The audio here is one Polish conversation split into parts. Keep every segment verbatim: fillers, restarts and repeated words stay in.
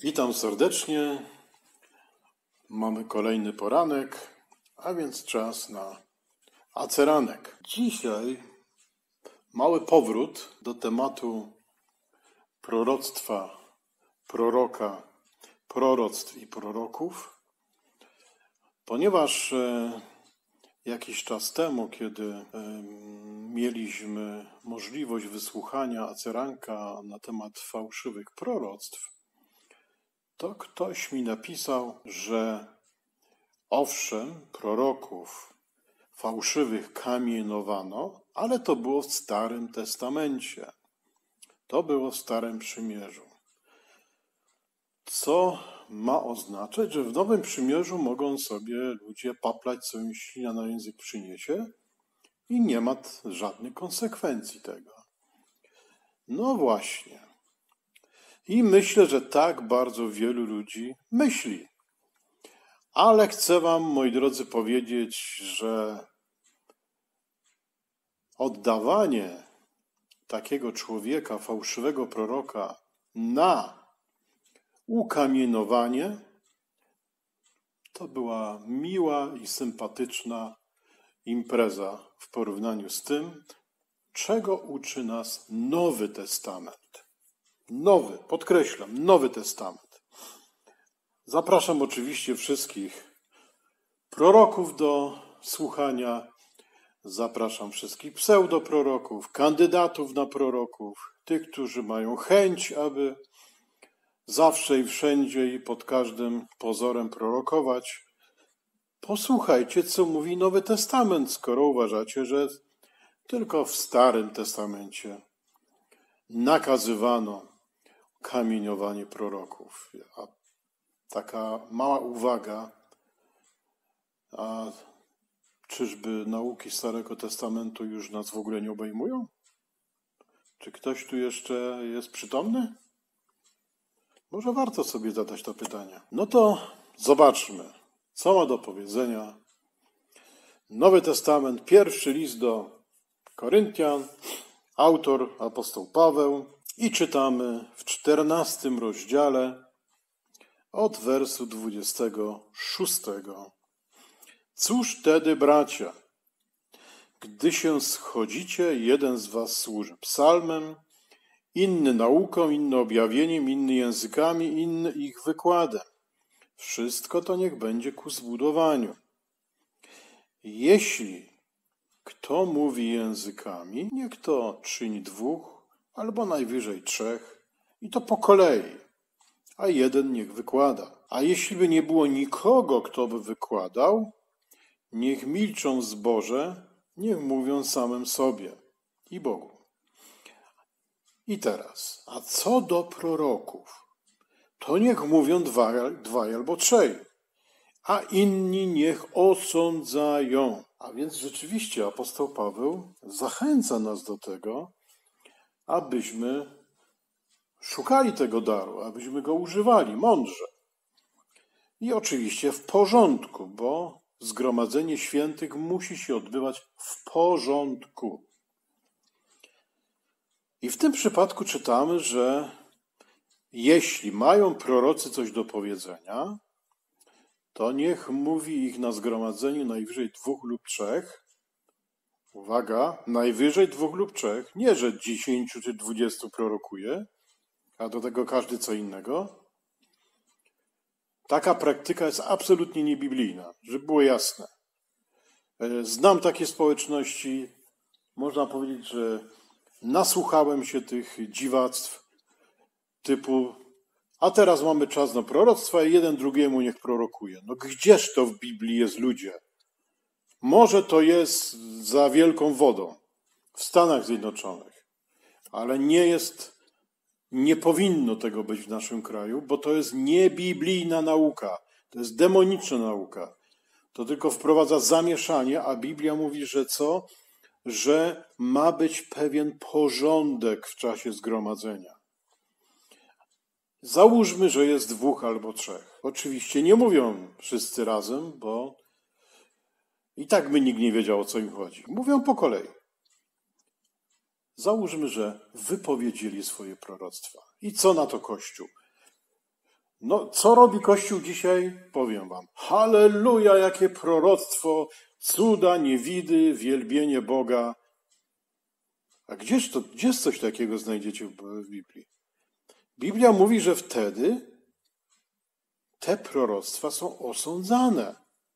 Witam serdecznie. Mamy kolejny poranek, a więc czas na aceranek. Dzisiaj mały powrót do tematu proroctwa, proroka, proroctw i proroków, ponieważ e, jakiś czas temu, kiedy e, mieliśmy możliwość wysłuchania aceranka na temat fałszywych proroctw, to ktoś mi napisał, że owszem, proroków fałszywych kamienowano, ale to było w Starym Testamencie. To było w Starym Przymierzu. Co ma oznaczać, że w Nowym Przymierzu mogą sobie ludzie paplać, co im ślina na język przyniesie i nie ma żadnych konsekwencji tego. No właśnie. I myślę, że tak bardzo wielu ludzi myśli. Ale chcę wam, moi drodzy, powiedzieć, że oddawanie takiego człowieka, fałszywego proroka na ukamienowanie to była miła i sympatyczna impreza w porównaniu z tym, czego uczy nas Nowy Testament. Nowy, podkreślam, Nowy Testament. Zapraszam oczywiście wszystkich proroków do słuchania. Zapraszam wszystkich pseudoproroków, kandydatów na proroków, tych, którzy mają chęć, aby zawsze i wszędzie i pod każdym pozorem prorokować. Posłuchajcie, co mówi Nowy Testament, skoro uważacie, że tylko w Starym Testamencie nakazywano kamieniowanie proroków. A taka mała uwaga, a czyżby nauki Starego Testamentu już nas w ogóle nie obejmują? Czy ktoś tu jeszcze jest przytomny? Może warto sobie zadać to pytanie. No to zobaczmy, co ma do powiedzenia Nowy Testament, pierwszy list do Koryntian, autor apostoł Paweł, i czytamy w czternastym rozdziale od wersu dwudziestego szóstego. Cóż tedy, bracia, gdy się schodzicie, jeden z was służy psalmem, inny nauką, inny objawieniem, inny językami, inny ich wykładem. Wszystko to niech będzie ku zbudowaniu. Jeśli kto mówi językami, niech to czyni dwóch, albo najwyżej trzech, i to po kolei, a jeden niech wykłada. A jeśli by nie było nikogo, kto by wykładał, niech milczą w zborze, niech mówią samym sobie i Bogu. I teraz, a co do proroków, to niech mówią dwaj, dwaj albo trzej, a inni niech osądzają. A więc rzeczywiście apostoł Paweł zachęca nas do tego, abyśmy szukali tego daru, abyśmy go używali mądrze. I oczywiście w porządku, bo zgromadzenie świętych musi się odbywać w porządku. I w tym przypadku czytamy, że jeśli mają prorocy coś do powiedzenia, to niech mówi ich na zgromadzeniu najwyżej dwóch lub trzech. Uwaga, najwyżej dwóch lub trzech. Nie, że dziesięciu czy dwudziestu prorokuje, a do tego każdy co innego. Taka praktyka jest absolutnie niebiblijna, żeby było jasne. Znam takie społeczności, można powiedzieć, że nasłuchałem się tych dziwactw typu, a teraz mamy czas na proroctwa i jeden drugiemu niech prorokuje. No gdzież to w Biblii jest, ludzie? Może to jest za wielką wodą w Stanach Zjednoczonych, ale nie jest, nie powinno tego być w naszym kraju, bo to jest niebiblijna nauka, to jest demoniczna nauka. To tylko wprowadza zamieszanie, a Biblia mówi, że co? Że ma być pewien porządek w czasie zgromadzenia. Załóżmy, że jest dwóch albo trzech. Oczywiście nie mówią wszyscy razem, bo i tak by nikt nie wiedział, o co im chodzi. Mówią po kolei. Załóżmy, że wypowiedzieli swoje proroctwa. I co na to Kościół? No, co robi Kościół dzisiaj? Powiem wam. Halleluja, jakie proroctwo, cuda, niewidy, wielbienie Boga. A gdzież to, gdzież coś takiego znajdziecie w Biblii? Biblia mówi, że wtedy te proroctwa są osądzane.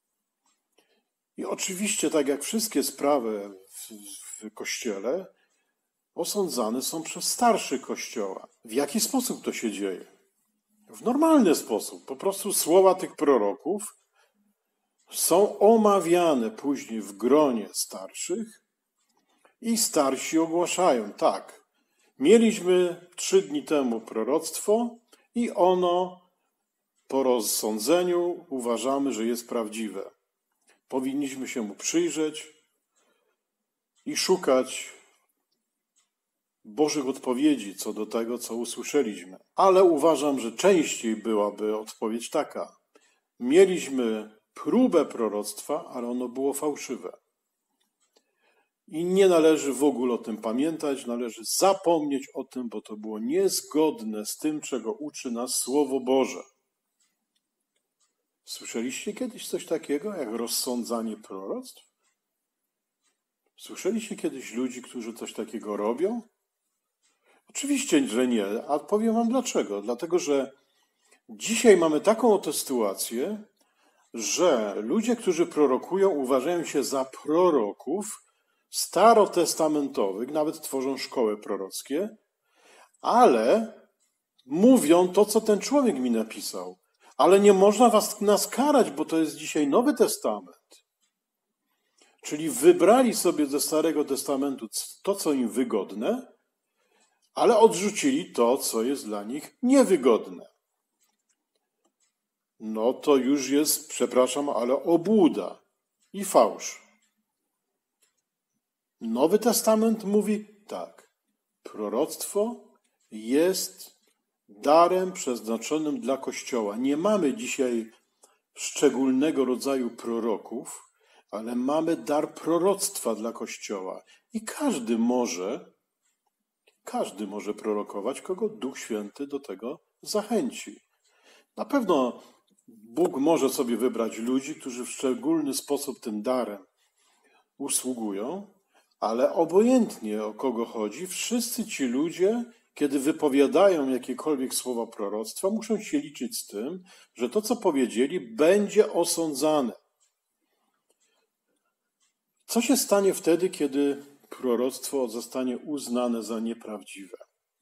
I oczywiście, tak jak wszystkie sprawy w, w Kościele, osądzane są przez starszych Kościoła. W jaki sposób to się dzieje? W normalny sposób. Po prostu słowa tych proroków są omawiane później w gronie starszych i starsi ogłaszają, tak, mieliśmy trzy dni temu proroctwo i ono po rozsądzeniu uważamy, że jest prawdziwe. Powinniśmy się mu przyjrzeć i szukać Bożych odpowiedzi co do tego, co usłyszeliśmy. Ale uważam, że częściej byłaby odpowiedź taka. Mieliśmy próbę proroctwa, ale ono było fałszywe. I nie należy w ogóle o tym pamiętać, należy zapomnieć o tym, bo to było niezgodne z tym, czego uczy nas Słowo Boże. Słyszeliście kiedyś coś takiego, jak rozsądzanie proroctw? Słyszeliście kiedyś ludzi, którzy coś takiego robią? Oczywiście, że nie, a powiem wam dlaczego. Dlatego, że dzisiaj mamy taką oto sytuację, że ludzie, którzy prorokują, uważają się za proroków starotestamentowych, nawet tworzą szkoły prorockie, ale mówią to, co ten człowiek mi napisał. Ale nie można was nas karać, bo to jest dzisiaj Nowy Testament. Czyli wybrali sobie ze Starego Testamentu to, co im wygodne, ale odrzucili to, co jest dla nich niewygodne. No to już jest, przepraszam, ale obłuda i fałsz. Nowy Testament mówi tak. Proroctwo jest darem przeznaczonym dla Kościoła. Nie mamy dzisiaj szczególnego rodzaju proroków, ale mamy dar proroctwa dla Kościoła. I każdy może, każdy może prorokować, kogo Duch Święty do tego zachęci. Na pewno Bóg może sobie wybrać ludzi, którzy w szczególny sposób tym darem usługują, ale obojętnie o kogo chodzi, wszyscy ci ludzie, kiedy wypowiadają jakiekolwiek słowa proroctwa, muszą się liczyć z tym, że to, co powiedzieli, będzie osądzane. Co się stanie wtedy, kiedy proroctwo zostanie uznane za nieprawdziwe?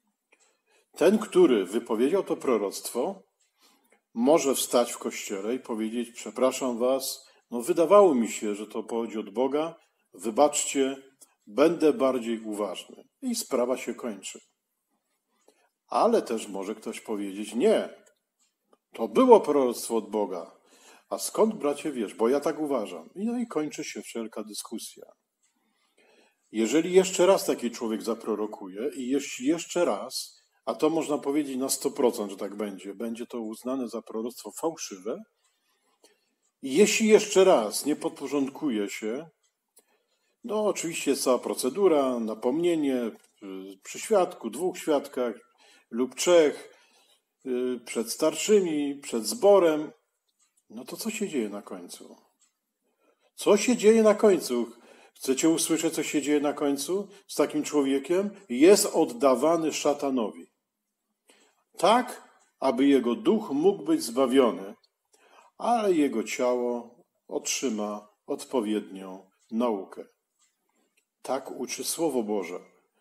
Ten, który wypowiedział to proroctwo, może wstać w kościele i powiedzieć: przepraszam was, no wydawało mi się, że to pochodzi od Boga, wybaczcie, będę bardziej uważny. I sprawa się kończy. Ale też może ktoś powiedzieć: nie, to było proroctwo od Boga. A skąd, bracie, wiesz? Bo ja tak uważam. I no i kończy się wszelka dyskusja. Jeżeli jeszcze raz taki człowiek zaprorokuje i jeśli jeszcze raz, a to można powiedzieć na sto procent, że tak będzie, będzie to uznane za proroctwo fałszywe, i jeśli jeszcze raz nie podporządkuje się, no oczywiście jest cała procedura, napomnienie przy świadku, dwóch świadkach lub trzech, przed starszymi, przed zborem, no to co się dzieje na końcu? Co się dzieje na końcu? Chcecie usłyszeć, co się dzieje na końcu z takim człowiekiem? Jest oddawany szatanowi. Tak, aby jego duch mógł być zbawiony, ale jego ciało otrzyma odpowiednią naukę. Tak uczy Słowo Boże.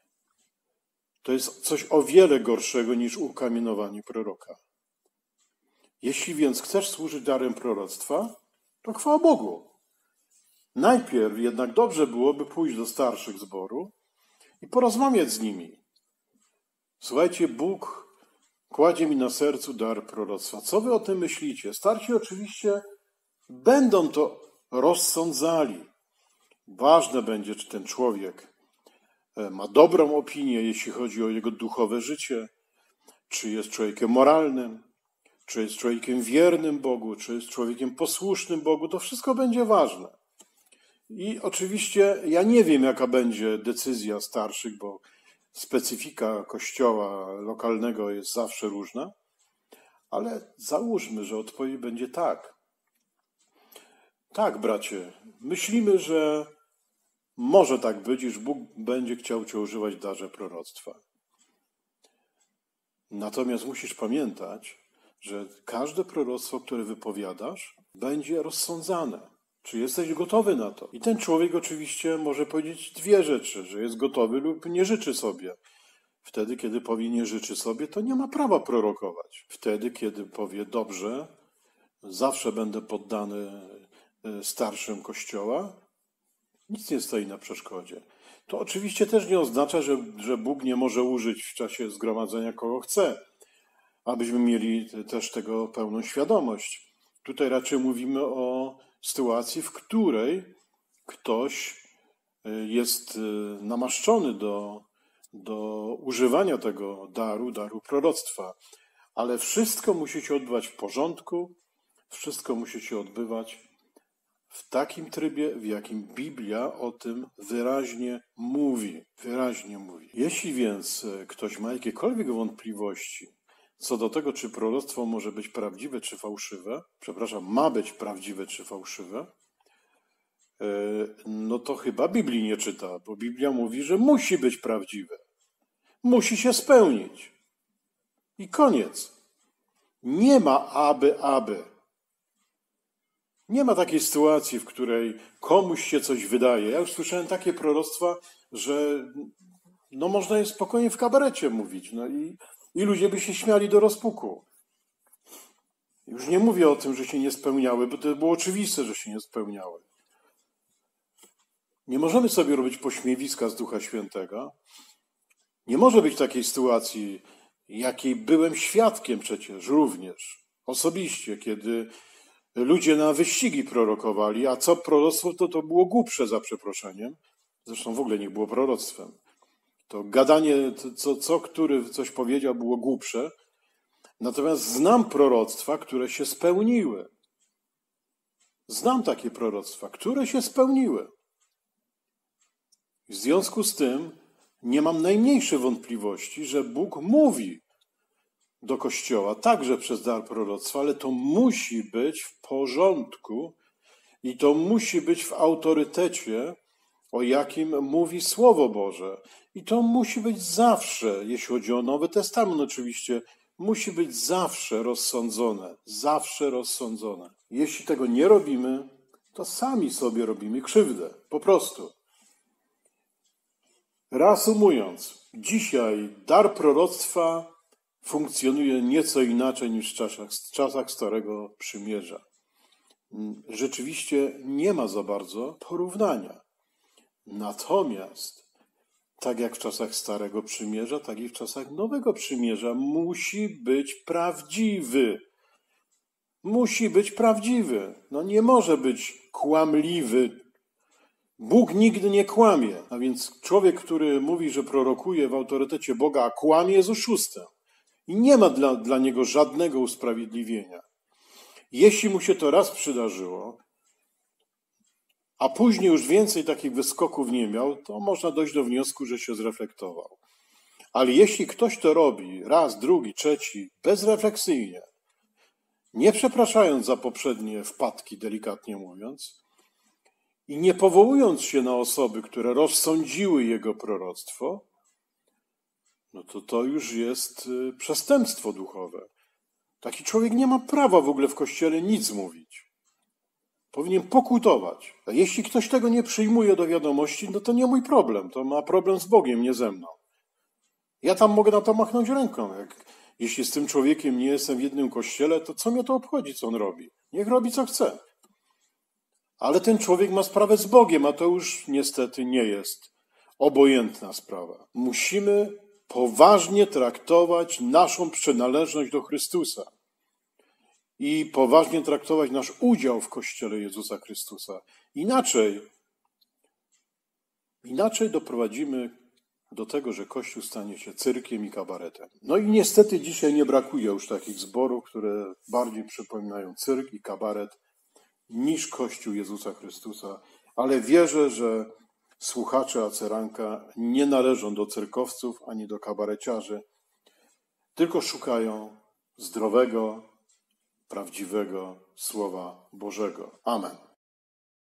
To jest coś o wiele gorszego niż ukamienowanie proroka. Jeśli więc chcesz służyć darem proroctwa, to chwała Bogu. Najpierw jednak dobrze byłoby pójść do starszych zboru i porozmawiać z nimi. Słuchajcie, Bóg kładzie mi na sercu dar proroctwa. Co wy o tym myślicie? Starsi oczywiście będą to rozsądzali. Ważne będzie, czy ten człowiek ma dobrą opinię, jeśli chodzi o jego duchowe życie, czy jest człowiekiem moralnym, czy jest człowiekiem wiernym Bogu, czy jest człowiekiem posłusznym Bogu. To wszystko będzie ważne. I oczywiście ja nie wiem, jaka będzie decyzja starszych, bo specyfika kościoła lokalnego jest zawsze różna, Ale załóżmy, że odpowiedź będzie tak. Tak, bracie, myślimy, że może tak być, iż Bóg będzie chciał cię używać w darze proroctwa. Natomiast musisz pamiętać, że każde proroctwo, które wypowiadasz, będzie rozsądzane. Czy jesteś gotowy na to? I ten człowiek oczywiście może powiedzieć dwie rzeczy, że jest gotowy lub nie życzy sobie. Wtedy, kiedy powie nie życzy sobie, to nie ma prawa prorokować. Wtedy, kiedy powie dobrze, zawsze będę poddany starszym Kościoła, nic nie stoi na przeszkodzie. To oczywiście też nie oznacza, że, że Bóg nie może użyć w czasie zgromadzenia kogo chce, abyśmy mieli też tego pełną świadomość. Tutaj raczej mówimy o sytuacji, w której ktoś jest namaszczony do, do używania tego daru, daru proroctwa. Ale wszystko musi się odbywać w porządku, wszystko musi się odbywać w takim trybie, w jakim Biblia o tym wyraźnie mówi. Wyraźnie mówi. Jeśli więc ktoś ma jakiekolwiek wątpliwości co do tego, czy proroctwo może być prawdziwe czy fałszywe, przepraszam, ma być prawdziwe czy fałszywe, no to chyba Biblii nie czyta, bo Biblia mówi, że musi być prawdziwe. Musi się spełnić. I koniec. Nie ma aby, aby. Nie ma takiej sytuacji, w której komuś się coś wydaje. Ja już słyszałem takie proroctwa, że no można je spokojnie w kabarecie mówić. No i, i ludzie by się śmiali do rozpuku. Już nie mówię o tym, że się nie spełniały, bo to było oczywiste, że się nie spełniały. Nie możemy sobie robić pośmiewiska z Ducha Świętego. Nie może być takiej sytuacji, jakiej byłem świadkiem przecież również osobiście, kiedy ludzie na wyścigi prorokowali, a co proroctwo, to to było głupsze za przeproszeniem. Zresztą w ogóle nie było proroctwem. To gadanie, co, co który coś powiedział, było głupsze. Natomiast znam proroctwa, które się spełniły. Znam takie proroctwa, które się spełniły. W związku z tym nie mam najmniejszej wątpliwości, że Bóg mówi do Kościoła, także przez dar proroctwa, ale to musi być w porządku i to musi być w autorytecie, o jakim mówi Słowo Boże. I to musi być zawsze, jeśli chodzi o Nowy Testament oczywiście, musi być zawsze rozsądzone, zawsze rozsądzone. Jeśli tego nie robimy, to sami sobie robimy krzywdę, po prostu. Reasumując, dzisiaj dar proroctwa funkcjonuje nieco inaczej niż w czasach, w czasach Starego Przymierza. Rzeczywiście nie ma za bardzo porównania. Natomiast, tak jak w czasach Starego Przymierza, tak i w czasach Nowego Przymierza, musi być prawdziwy. Musi być prawdziwy. No nie może być kłamliwy. Bóg nigdy nie kłamie. A więc człowiek, który mówi, że prorokuje w autorytecie Boga, a kłamie, jest oszustem. I nie ma dla, dla niego żadnego usprawiedliwienia. Jeśli mu się to raz przydarzyło, a później już więcej takich wyskoków nie miał, to można dojść do wniosku, że się zreflektował. Ale jeśli ktoś to robi raz, drugi, trzeci, bezrefleksyjnie, nie przepraszając za poprzednie wpadki, delikatnie mówiąc, i nie powołując się na osoby, które rozsądziły jego proroctwo, no to to już jest przestępstwo duchowe. Taki człowiek nie ma prawa w ogóle w Kościele nic mówić. Powinien pokutować. A jeśli ktoś tego nie przyjmuje do wiadomości, no to nie mój problem. To ma problem z Bogiem, nie ze mną. Ja tam mogę na to machnąć ręką. Jak, jeśli z tym człowiekiem nie jestem w jednym kościele, to co mnie to obchodzi, co on robi? Niech robi, co chce. Ale ten człowiek ma sprawę z Bogiem, a to już niestety nie jest obojętna sprawa. Musimy poważnie traktować naszą przynależność do Chrystusa i poważnie traktować nasz udział w Kościele Jezusa Chrystusa. Inaczej, inaczej doprowadzimy do tego, że Kościół stanie się cyrkiem i kabaretem. No i niestety dzisiaj nie brakuje już takich zborów, które bardziej przypominają cyrk i kabaret niż Kościół Jezusa Chrystusa, ale wierzę, że słuchacze Aceranka nie należą do cyrkowców ani do kabareciarzy, tylko szukają zdrowego, prawdziwego Słowa Bożego. Amen.